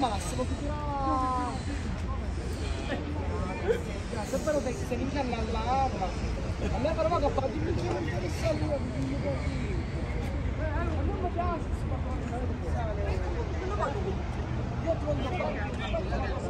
massimo, se però se vince all'arma, a me però che fa di vince non interessa a lui, a me mi piace, io trovo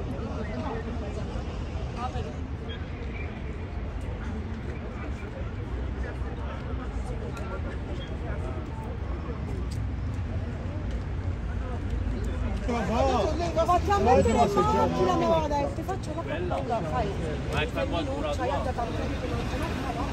lo facciamo mettere in macchina, me lo detto, faccio la paura, fai 3 minuti, hai anche tanto di